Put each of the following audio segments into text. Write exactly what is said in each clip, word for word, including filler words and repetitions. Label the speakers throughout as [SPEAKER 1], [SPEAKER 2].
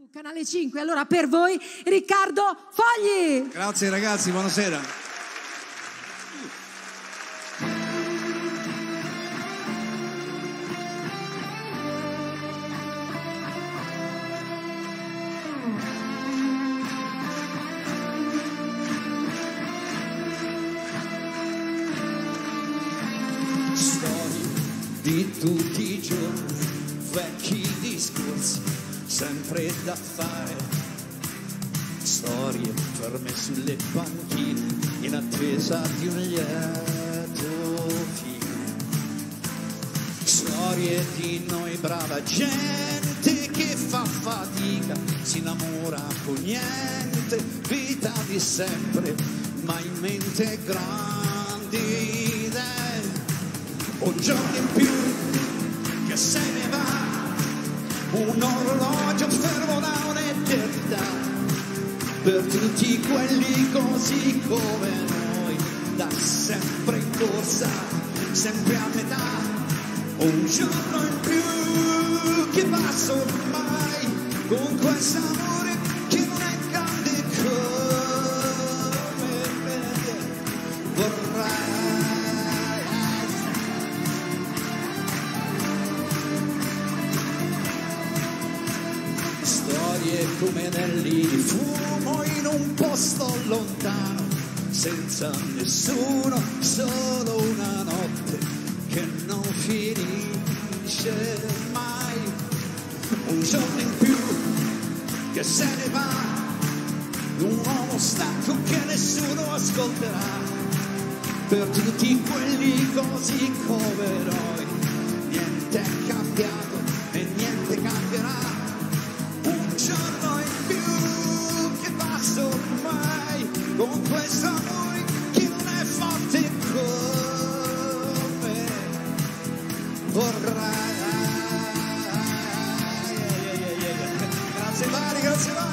[SPEAKER 1] su Canale cinque. Allora per voi Riccardo Fogli.
[SPEAKER 2] Grazie ragazzi, buonasera.
[SPEAKER 3] Storie di tutti i giorni, vecchi discorsi, sempre da fare. Storie ferme sulle panchine, in attesa di un lieto fine. Storie di noi brava gente che fa fatica, si innamora con niente, vita di sempre, ma in mente grandi idee. Un giorno in più che se ne va, un orologio fermo da un'eternità, per tutti quelli così come noi, da sempre in corsa, sempre a metà. Un giorno in più che passa ormai, con questo amore che non è grande come me vorrei. Storie come anelli di fumo in un posto lontano, senza nessuno, solo una notte che non finisce mai. Un giorno in più che se ne va, un uomo stanco che nessuno ascolterà, per tutti quelli così come noi. Niente è cambiato e niente cambierà. Un giorno in più che passa ormai, con questo amore che non è forte come vorrai. Grazie Mari, grazie Mari.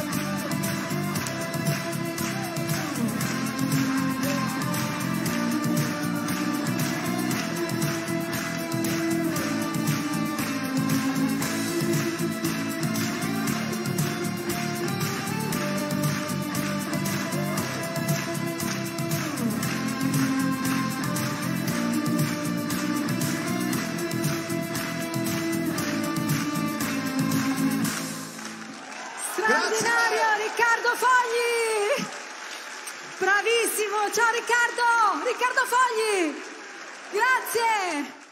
[SPEAKER 1] Straordinario Riccardo Fogli. Bravissimo, ciao Riccardo, Riccardo Fogli. Grazie.